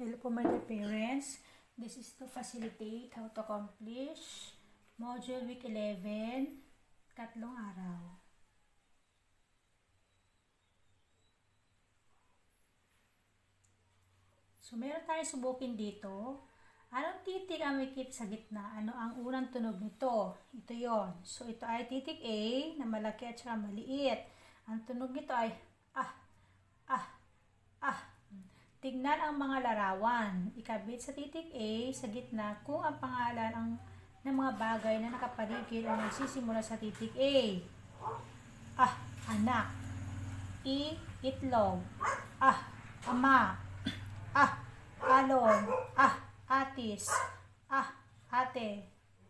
Hello po my dear parents. This is to facilitate how to accomplish Module Week 11, tatlong araw. So meron tayong subukin dito. Anong titik ang may kit sa gitna? Ano ang unang tunog nito? Ito yon. So ito ay titik A na malaki at saka maliit. Ang tunog nito ay ah. Tignan ang mga larawan. Ikabit sa titik A sa gitna kung ang pangalan ng mga bagay na nakapaligid ay nagsisimula sa titik A. Anak. Itlog. Ama. Alon. Atis. Ate.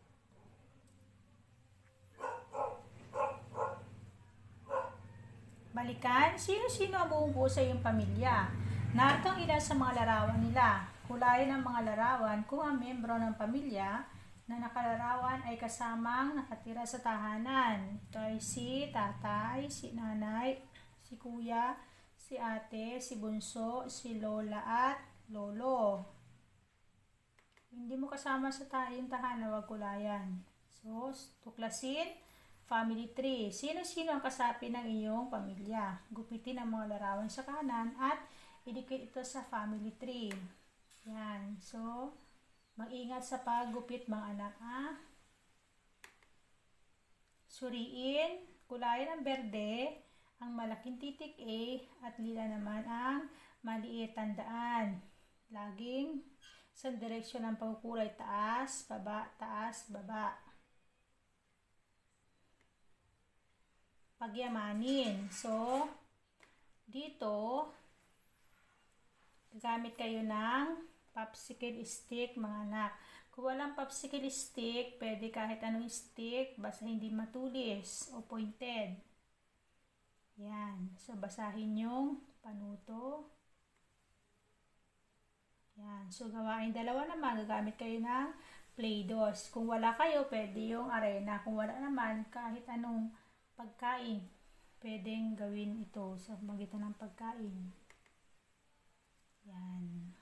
Balikan, sino-sino ang bumubuo sa iyong pamilya? Narito ang ilan sa mga larawan nila. Kulayan ang mga larawan kung ang membro ng pamilya na nakalarawan ay kasamang nakatira sa tahanan. Ito ay si tatay, si nanay, si kuya, si ate, si bunso, si lola at lolo. Hindi mo kasama sa yung tahanan, wag kulayan. So, tuklasin, family tree. Sino-sino ang kasapi ng iyong pamilya? Gupitin ang mga larawan sa kanan at idikit ito sa family tree. Yan. So, mag-ingat sa paggupit mga anak, Suriin, kulayan ng berde, ang malaking titik A at lila naman ang maliit. Tandaan. Laging sa direksyon ng pagkukulay, taas, baba, taas, baba. Pagyamanin. So, dito, gamit kayo ng popsicle stick mga anak. Kung walang popsicle stick, pwede kahit anong stick, basta hindi matulis o pointed. Yan. So, basahin yung panuto. Yan. So, gawain dalawa naman, gagamit kayo ng Play-Doh. Kung wala kayo, pwede yung arena. Kung wala naman, kahit anong pagkain, pwedeng gawin ito sa magitan ng pagkain. Yan.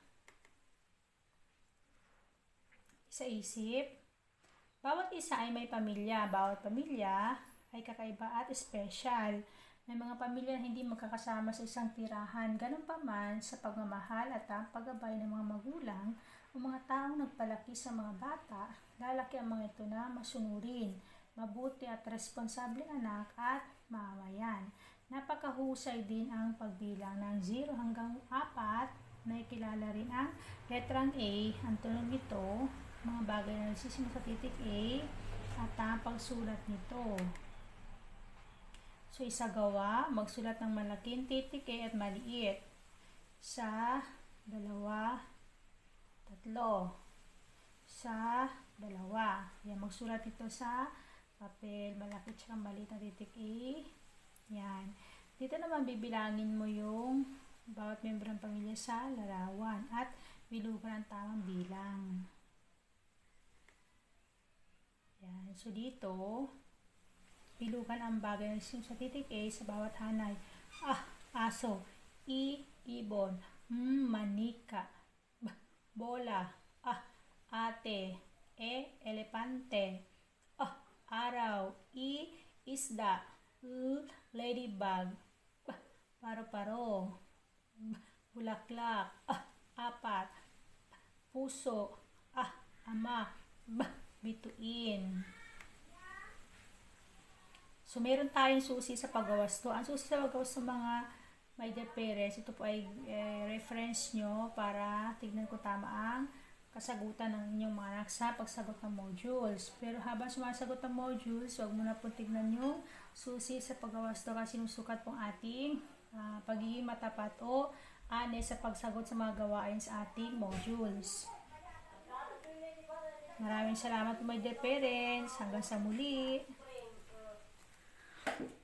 Isa-isip. Bawat isa ay may pamilya. Bawat pamilya ay kakaiba at espesyal. May mga pamilya na hindi magkakasama sa isang tirahan. Ganun pa man sa pagmamahal at ang paggabay ng mga magulang o mga taong nagpalaki sa mga bata, lalaki ang mga ito na masunurin, mabuti at responsable anak at mamayan. Napakahusay din ang pagbilang ng 0 hanggang 4 na ikilala rin ang letrang A. Ang tunog nito, mga bagay na nagsisimula sa titik A at ang pagsulat nito. So, isagawa, magsulat ng malaking titik A at maliit. Sa 2, 3. Sa 2. Yan, magsulat ito sa papel, malaki at maliit na titik A. Yan. Dito naman bibilangin mo yung bawat membro ng pamilya sa larawan at bilugan ang tamang bilang. Yan. So, dito, bilugan ang bagay na sa titik A sa bawat hanay. Aso. Ibon. Manika. Bola. Ate. Elepante. Araw. Isda. Ladybug. Paro-paro. Bulaklak. 4. Puso. Ama. Bituin. So, meron tayong susi sa paggawas to. Ang susi sa paggawas ng mga my dear parents, ito po ay reference nyo para tignan ko tama ang kasagutan ng inyong mga anak sa pagsagot ng modules. Pero habang sumasagot ng modules, huwag mo na po tignan yung susi sa paggawas to kasi sinusukat pong ating pagiging matapat o honest sa pagsagot sa mga gawain sa ating modules. Maraming salamat po my dear parents. Hanggang sa muli.